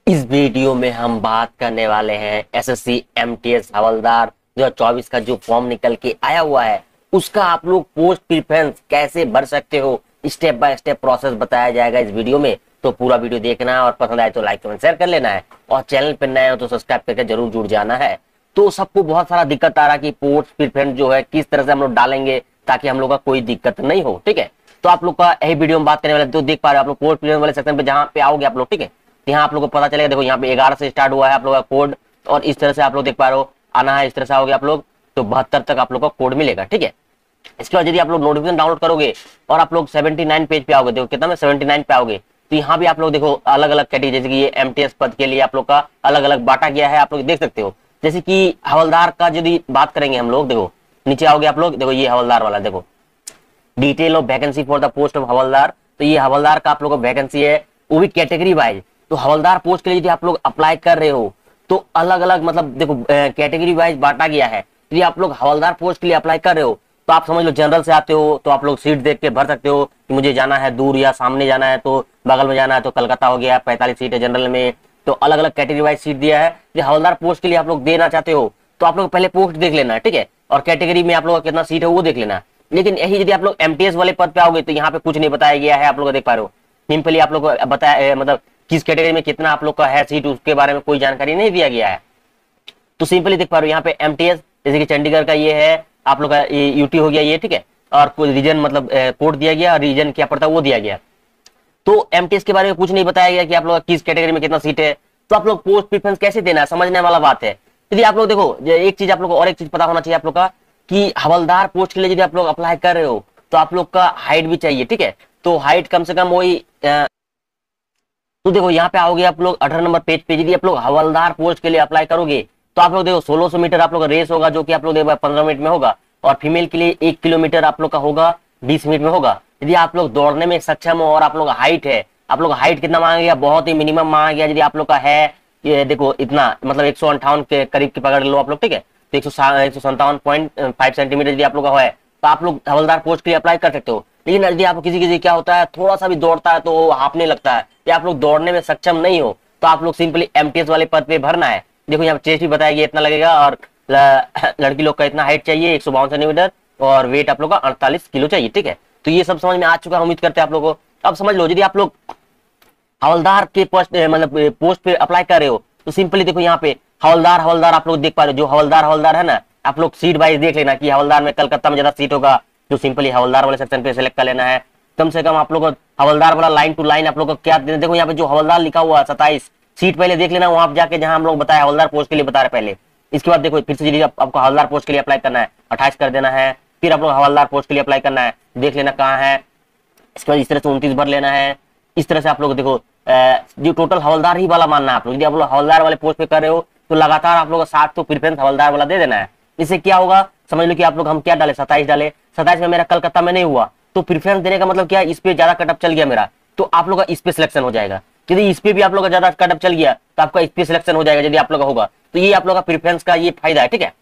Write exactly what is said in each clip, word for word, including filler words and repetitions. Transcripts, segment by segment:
इस वीडियो में हम बात करने वाले हैं एसएससी एमटीएस हवलदार दो हज़ार चौबीस का जो फॉर्म निकल के आया हुआ है उसका आप लोग पोस्ट प्रिफरेंस कैसे भर सकते हो। स्टेप बाय स्टेप प्रोसेस बताया जाएगा इस वीडियो में, तो पूरा वीडियो देखना है और पसंद आए तो लाइक कमेंट शेयर कर लेना है और चैनल पर नए हो तो सब्सक्राइब करके जरूर जुड़ जाना है। तो सबको बहुत सारा दिक्कत आ रहा कि पोस्ट प्रिफरेंस जो है किस तरह से हम लोग डालेंगे ताकि हम लोग का कोई दिक्कत नहीं हो। ठीक है, तो आप लोग का यही वीडियो में बात करने वाले, तो देख पा रहे हो आप लोग पोस्ट प्रिफरेंस वाले सेक्शन पे जहाँ पे आओगे आप लोग। ठीक है, यहाँ आप लोग को पता चलेगा, देखो यहाँ पे ग्यारह से स्टार्ट हुआ है आप लोग का कोड और इस तरह से आप लोग देख पा रहे हो आना है। इस तरह से आओगे आप लोग तो बहत्तर तक आप लोग का कोड मिलेगा। ठीक है, इसके बाद यदि आप लोग नोटिफिकेशन डाउनलोड करोगे और आप लोग उन्यासी पेज पे आओगे, देखो कितना में उन्यासी पे आओगे, तो यहाँ भी आप लोग देखो अलग अलग कैटेगरी, जैसे कि ये एमटीएस पद के लिए आप लोग का अलग अलग बांटा गया है, आप लोग देख सकते हो। जैसे कि हवलदार का यदि बात करेंगे हम लोग, देखो नीचे आओगे आप लोग, देखो ये हवलदार वाला, देखो detail of vacancy for the post of हवलदार, तो ये हवलदार का आप लोग का वैकेंसी है, वो भी कैटेगरी वाइज। तो हवलदार पोस्ट के लिए यदि आप लोग अप्लाई कर रहे हो तो अलग अलग मतलब देखो कैटेगरी वाइज बांटा गया है। यदि आप लोग हवलदार पोस्ट के लिए अप्लाई कर रहे हो तो आप समझ लो जनरल से आते हो तो आप लोग सीट देख के भर सकते हो कि मुझे जाना है दूर या सामने जाना है तो बगल में जाना है, तो कलकत्ता हो गया पैंतालीस सीट है जनरल में, तो अलग अलग कैटेगरी वाइज सीट दिया है। यदि हवलदार पोस्ट के लिए आप लोग देना चाहते हो तो आप लोग पहले पोस्ट देख लेना है। ठीक है, और कैटेगरी में आप लोग का कितना सीट है वो देख लेना। लेकिन यही यदि आप लोग एमटीएस वाले पद पे आओगे तो यहाँ पे कुछ नहीं बताया गया है, आप लोग देख पा रहे हो सिंपली आप लोग को बताया मतलब किस कैटेगरी में कितना आप लोग का है सीट, उसके बारे में कोई जानकारी नहीं दिया गया है। तो सिंपली देख पा रहे हो यहाँ पे एमटीएस, जैसे कि चंडीगढ़ का ये है आप लोग का यूटी हो गया ये। ठीक है, और कोई रीजन मतलब कोड दिया गया, रीजन क्या पड़ता है वो दिया गया। तो एमटीएस के बारे में कुछ नहीं बताया गया कि आप लोग किस कैटेगरी में कितना सीट है, तो आप लोग पोस्ट प्रेफरेंस कैसे देना है समझने वाला बात है। यदि आप लोग देखो एक चीज आप लोग को और एक चीज पता होना चाहिए आप लोग का कि हवलदार पोस्ट के लिए यदि आप लोग अप्लाई कर रहे हो तो आप लोग का हाइट भी चाहिए। ठीक है, तो हाइट कम से कम वही, तो देखो यहाँ पे आओगे आप लोग अठारह नंबर पेज पे, यदि आप लोग हवलदार पोस्ट के लिए अप्लाई करोगे तो आप लोग देखो सोलह सौ मीटर आप लोग का रेस होगा जो कि आप लोग देखो पंद्रह मिनट में होगा, और फीमेल के लिए एक किलोमीटर आप लोग का होगा बीस मिनट में होगा। यदि आप लोग दौड़ने में सक्षम हो और आप लोग हाइट है, आप लोग हाइट कितना मांगा गया, बहुत ही मिनिमम मांगा गया। यदि आप लोग का है ये देखो इतना मतलब एक सौ अंठावन के करीब की पकड़ लो आप लोग। ठीक है, तो एक सौ संतावन पॉइंट फाइव सेंटीमीटर यदि आप लोग का है तो आप लोग हवलदार पोस्ट के लिए अप्लाई कर सकते हो। लेकिन यदि आप किसी किसी क्या होता है थोड़ा सा भी दौड़ता है तो हाफने लगता है या आप लोग दौड़ने में सक्षम नहीं हो तो आप लोग सिंपली एमटीएस वाले पद पे भरना है। देखो यहाँ चेस्ट भी बताया गया इतना लगेगा, और लड़की लोग का इतना हाइट चाहिए एक सौ बावन सेंटीमीटर और वेट आप लोग का अड़तालीस किलो चाहिए। ठीक है, तो ये सब समझ में आ चुका है, उम्मीद करते हैं आप लोगों को। अब समझ लो यदि आप लोग हवलदार के पोस्ट मतलब पोस्ट पे अप्लाई कर रहे हो तो सिंपली देखो यहाँ पे हवलदार हवलदार आप लोग देख पा रहे हो, जो हवलदार हवलदार है ना आप लोग सीट वाइज देख लेना कि हवलदार में कलकत्ता में ज्यादा सीट होगा, जो सिंपली हवलदार वाले सेक्शन पे सिलेक्ट कर लेना है। कम से कम आप लोग हवलदार वाला लाइन टू लाइन आप लोग को क्या देखो यहाँ पे जो हवलदार लिखा हुआ है सत्ताईस सीट पहले देख लेना वहां जाके जहां हम लोग बताया हवलदार पोस्ट के लिए बता रहे पहले। इसके बाद देखो फिर से आप, आपको हवलदार पोस्ट के लिए अप्लाई करना है अट्ठाईस कर देना है, फिर आप लोग हवलदार पोस्ट के लिए अप्लाई करना है, देख लेना कहाँ है। इसके बाद इस तरह से उनतीस भर लेना है। इस तरह से आप लोग देखो जो टोटल हवलदार ही वाला मानना है आप लोग। यदि आप लोग हवलदार वाले पोस्ट पे कर रहे हो तो लगातार आप लोग सात तो प्रेफरेंस हवलदार वाला दे देना है। इससे क्या होगा समझ लो कि आप लोग हम क्या डाले सत्ताईस डाले, सत्ताईस में मेरा कलकत्ता में नहीं हुआ तो प्रेफरेंस देने का मतलब क्या, इस पे ज्यादा कटअप चल गया मेरा तो आप लोग का इस पे सिलेक्शन हो जाएगा। यदि इस पे भी आप लोग का ज्यादा कटअप चल गया तो आपका इस पे सिलेक्शन हो जाएगा यदि आप लोग का होगा, तो ये आप लोग का प्रेफरेंस का ये फायदा है। ठीक है,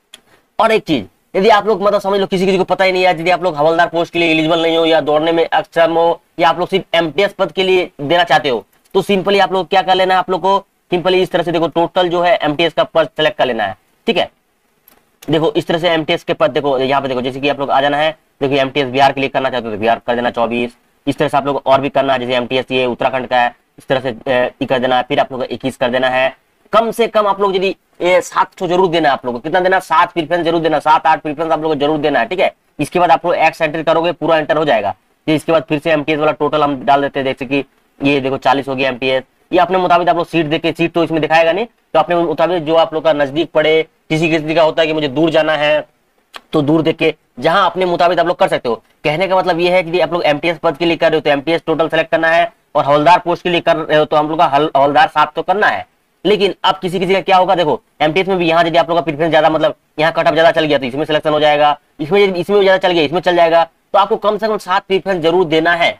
और एक चीज यदि आप लोग मतलब समझ लो किसी किसी को पता ही नहीं है, यदि आप लोग हवलदार पोस्ट के लिए एलिजिबल नहीं हो या दौड़ने में अक्षम हो या आप लोग सिर्फ एमटीएस पद के लिए देना चाहते हो तो सिंपली आप लोग क्या कर लेना है, आप लोग को सिंपली इस तरह से देखो टोटल जो है एमटीएस का पद सेलेक्ट कर लेना है। ठीक है, देखो इस तरह से एमटीएस के पद देखो यहाँ पे देखो जैसे कि आप लोग आ जाना है, देखिए एमटीएस बिहार के लिए करना चाहते हो तो बिहार कर देना चौबीस। इस तरह से आप लोग और भी करना है, जैसे एमटीएस ये उत्तराखंड का है इस तरह से कर देना है, फिर आप लोग इक्कीस कर देना है। कम से कम आप लोग यदि सात सौ जरूर देना है आप लोग को, कितना देना, सात प्रेफरेंस जरूर देना, सात आठ प्रेफरेंस आप लोग को जरूर देना है। ठीक है, इसके बाद आप लोग एक्स एंटर करोगे पूरा एंटर हो जाएगा। इसके बाद फिर से एमटीएस वाला टोटल हम डाल देते हैं, जैसे कि ये देखो चालीस हो गया एमटीएस। ये अपने मुताबिक आप लोग सीट देखे, सीट तो इसमें दिखाएगा नहीं, तो अपने मुताबिक जो आप लोग का नजदीक पड़े, किसी किसी का होता है कि मुझे दूर जाना है तो दूर देख के जहां अपने मुताबिक आप लोग कर सकते हो। कहने का मतलब ये है कि आप लोग एमटीएस पद के लिए कर रहे हो तो एमटीएस टोटल सेलेक्ट करना है, और हवलदार पोस्ट के लिए कर रहे हो तो हम लोग का हवलदार सात तो करना है। लेकिन अब किसी किसी का क्या होगा, देखो एमटीएस में भी यहाँ यदि आप लोग का प्रेफरेंस ज्यादा मतलब यहाँ कटअप ज्यादा चल गया तो इसमें सिलेक्शन हो जाएगा, इसमें इसमें ज्यादा चल गया इसमें चल जाएगा, तो आपको कम से कम सात प्रेफरेंस जरूर देना है।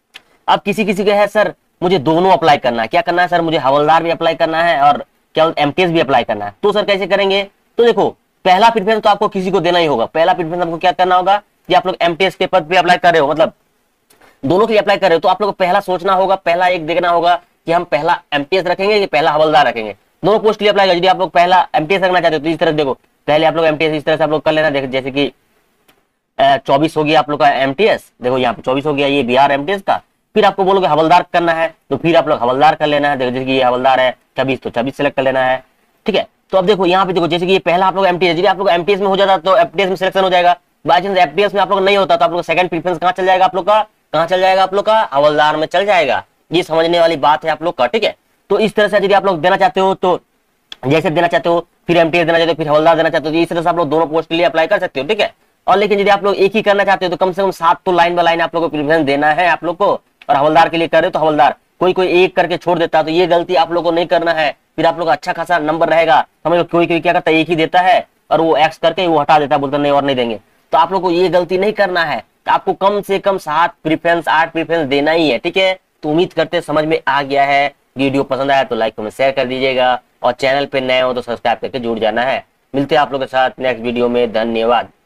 अब किसी किसी का है सर मुझे दोनों अप्लाई करना है, क्या करना है सर, मुझे हवलदार भी अप्लाई करना है और क्या एमटीएस भी अप्लाई करना है, तो सर कैसे करेंगे। तो देखो पहला प्रेफरेंस तो आपको किसी को देना ही होगा, पहला प्रेफरेंस आपको क्या करना होगा कि आप लोग एमटीएस के पद पे अप्लाई कर रहे हो मतलब दोनों के लिए अप्लाई कर रहे हो तो आप लोग को पहला सोचना होगा, पहला एक देखना होगा कि हम पहला एमटीएस रखेंगे कि पहला हवलदार रखेंगे। दोनों पोस्ट के लिए अप्लाई कर, यदि आप लोग पहला एमटीएस रखना चाहते हो तो इस तरह से देखो, पहले आप लोग एमटीएस इस तरह से आप लोग कर लेना। देखो जैसे कि चौबीस हो गया आप लोग का एमटीएस, देखो यहाँ पे चौबीस हो गया ये बिहार एमटीएस का। फिर आपको बोलोगे हवलदार करना है तो फिर आप लोग हवलदार कर लेना है। देखो जैसे कि ये हवलदार है छब्बीस, तो छब्बीस सेलेक्ट कर लेना है, ठीक है। तो अब देखो यहाँ पे देखो जैसे कि ये पहला आप लोग एमटीएस, यदि आप लोग एमटीएस में हो जाता तो एमटीएस में सिलेक्शन हो जाएगा। बाई चांस एमटीएस में आप लोग नहीं होता तो आप लोग सेकंड प्रीफरेंस कहाँ चल जाएगा, आप लोग का कहाँ चल जाएगा, आप लोग का हवलदार में चल जाएगा। ये समझने वाली बात है आप लोग का, ठीक है। तो इस तरह से यदि आप लोग देना चाहते हो तो जैसे देना चाहते हो, फिर एमटीएस देना चाहते हो, फिर हवलदार देना चाहते हो, इस तरह से आप लोग दोनों पोस्ट के लिए अप्लाई कर सकते हो, ठीक है। और लेकिन यदि आप लोग एक ही करना चाहते हो तो कम से कम सात तो लाइन बाय लाइन आप लोग को प्रीफरेंस देना है आप लोग को। और हवलदार के लिए कर रहे हो तो हवलदार, कोई कोई एक करके छोड़ देता है तो ये गलती आप लोग को नहीं करना है। फिर आप लोग का अच्छा खासा नंबर रहेगा। समझ लो कोई कोई क्या करता है, एक ही देता है और वो एक्स करके वो हटा देता है, बोलता नहीं और नहीं देंगे। तो आप लोग को ये गलती नहीं करना है। तो आपको कम से कम सात प्रीफरेंस आठ प्रीफरेंस देना ही है, ठीक है। तो उम्मीद करते समझ में आ गया है। वीडियो पसंद आया तो लाइक कमेंट शेयर कर दीजिएगा और चैनल पे नए हो तो सब्सक्राइब करके जुड़ जाना है। मिलते हैं आप लोग के साथ नेक्स्ट वीडियो में। धन्यवाद।